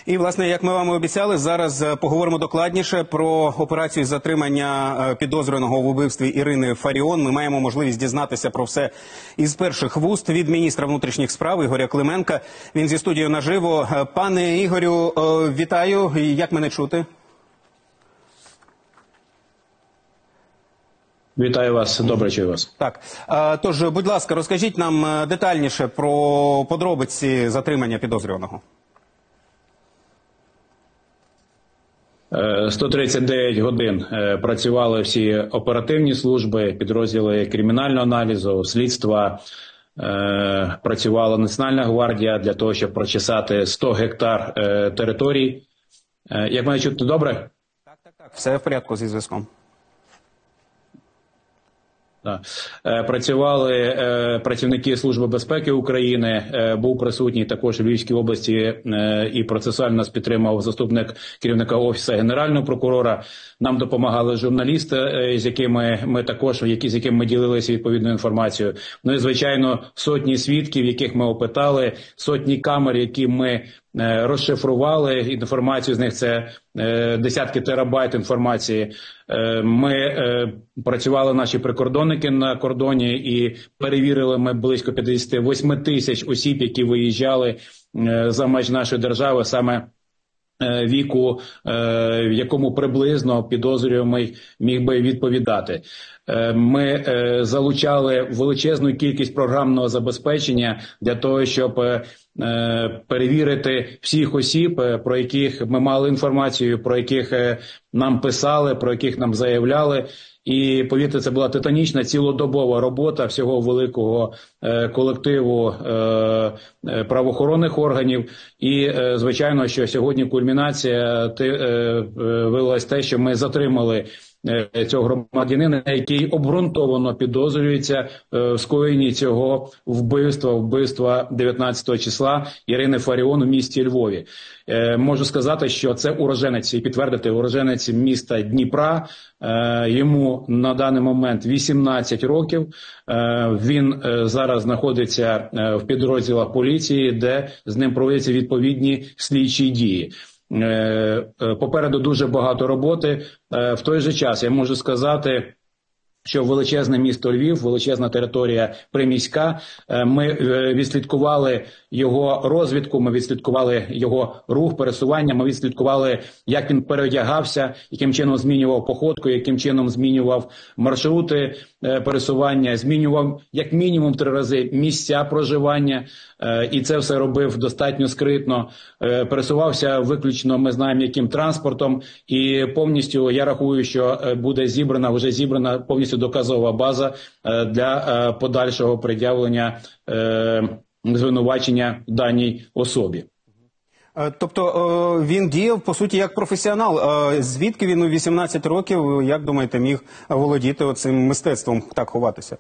І, власне, як ми вам обіцяли, зараз поговоримо докладніше про операцію затримання підозрюваного в вбивстві Ірини Фаріон. Ми маємо можливість дізнатися про все із перших вуст від міністра внутрішніх справ Ігоря Клименка. Він зі студією наживо. Пане Ігорю, вітаю. Як мене чути? Вітаю вас, добре чую вас. Так, тож, будь ласка, розкажіть нам детальніше про подробиці затримання підозрюваного. 139 годин працювали всі оперативні служби, підрозділи кримінального аналізу, слідства, працювала Національна гвардія для того, щоб прочесати 100 гектар територій. Як мене чути, добре? Так, все в порядку зі зв'язком. Працювали працівники Служби безпеки України, був присутній також у Львівській області і процесуально нас підтримав заступник керівника Офісу Генерального прокурора. Нам допомагали журналісти, з якими ми ділилися відповідною інформацією. Ну і, звичайно, сотні свідків, яких ми опитали, сотні камер, які ми розшифрували. Інформацію з них це десятки терабайт інформації. Ми працювали наші прикордонники на кордоні і перевірили ми близько 58 тисяч осіб, які виїжджали за меж нашої держави, саме віку, в якому приблизно підозрюваний міг би відповідати. Ми залучали величезну кількість програмного забезпечення для того, щоб перевірити всіх осіб, про яких ми мали інформацію, про яких нам писали, про яких нам заявляли. І, повірте, це була титанічна цілодобова робота всього великого колективу правоохоронних органів. І, звичайно, що сьогодні кульмінація виявилась те, що ми затримали цього громадянина, який обґрунтовано підозрюється в скоєнні цього вбивства 19 числа Ірини Фаріон у місті Львові. Можу сказати, що це уроженець, і підтвердити, уроженець міста Дніпра. Йому на даний момент 18 років. Він зараз знаходиться в підрозділах поліції, де з ним проводяться відповідні слідчі дії. Попереду дуже багато роботи. В той же час я можу сказати, що величезне місто Львів, величезна територія приміська, ми відслідкували його розвідку, ми відслідкували його рух, пересування, ми відслідкували, як він переодягався, яким чином змінював походку, яким чином змінював маршрути пересування, змінював як мінімум 3 рази місця проживання, і це все робив достатньо скритно. Пересувався виключно, ми знаємо, яким транспортом, і повністю, я рахую, що вже зібрана повністю доказова база для подальшого пред'явлення звинувачення даній особі. Тобто він діяв, по суті, як професіонал. Звідки він у 18 років, як думаєте, міг володіти оцим мистецтвом так ховатися?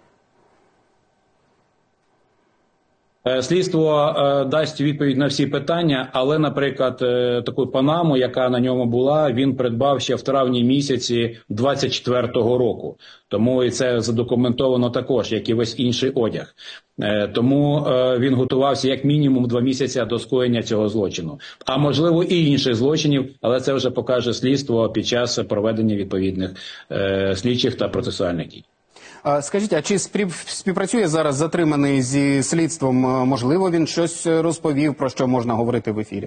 Слідство дасть відповідь на всі питання, але, наприклад, таку панаму, яка на ньому була, він придбав ще в травні місяці 24-го року. Тому і це задокументовано також, як і весь інший одяг. Тому він готувався як мінімум 2 місяці до скоєння цього злочину. А можливо і інших злочинів, але це вже покаже слідство під час проведення відповідних слідчих та процесуальних дій. Скажіть, а чи співпрацює зараз затриманий зі слідством? Можливо, він щось розповів, про що можна говорити в ефірі?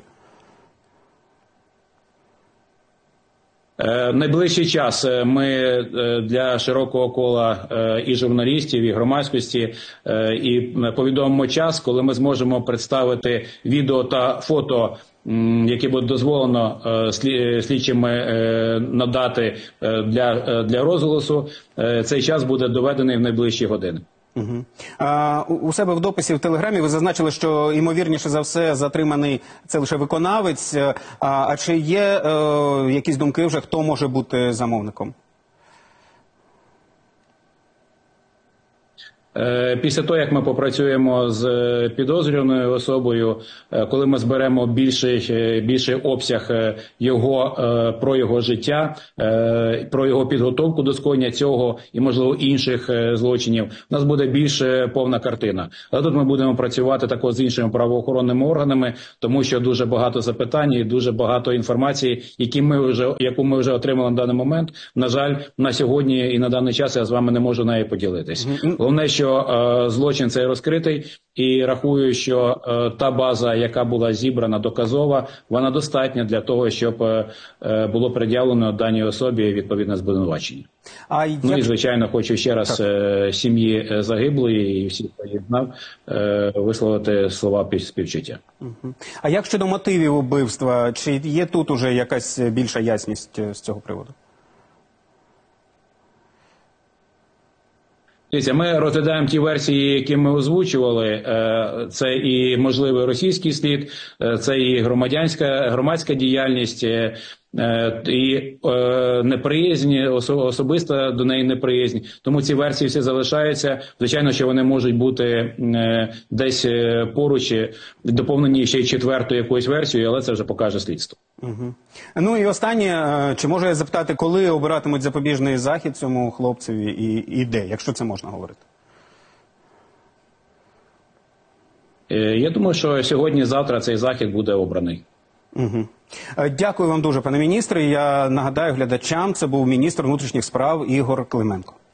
Найближчий час ми для широкого кола і журналістів, і громадськості і повідомимо час, коли ми зможемо представити відео та фото, які буде дозволено слідчими надати для розголосу. Цей час буде доведений в найближчі години. У себе в дописі в Телеграмі ви зазначили, що, ймовірніше за все, затриманий це лише виконавець. А чи є якісь думки вже, хто може бути замовником? Після того, як ми попрацюємо з підозрюваною особою, коли ми зберемо більший обсяг про його життя, про його підготовку до скоєння цього і, можливо, інших злочинів, у нас буде більш повна картина. Але тут ми будемо працювати також з іншими правоохоронними органами, тому що дуже багато запитань і дуже багато інформації, яку ми вже отримали на даний момент. На жаль, на сьогодні і на даний час я з вами не можу нею поділитись. Головне, що злочин цей розкритий, і рахую, що та база, яка була зібрана, доказова, вона достатня для того, щоб було пред'явлено даній особі відповідне звинувачення. Ну і, звичайно, хочу ще раз сім'ї загиблої і всіх, хто їх знав, висловити слова співчуття. А як щодо мотивів убивства? Чи є тут уже якась більша ясність з цього приводу? Ми розглядаємо ті версії, які ми озвучували. Це і можливий російський слід, це і громадська діяльність, і неприязнь, особиста до неї неприязнь. Тому ці версії всі залишаються. Звичайно, що вони можуть бути десь поруч, доповнені ще й четвертою якоюсь версією, але це вже покаже слідство. Ну і останнє, чи можу я запитати, коли обиратимуть запобіжний захід цьому хлопцеві і де, якщо це можна говорити? Я думаю, що сьогодні-завтра цей захід буде обраний. Дякую вам дуже, пане міністре. Я нагадаю глядачам, це був міністр внутрішніх справ Ігор Клименко.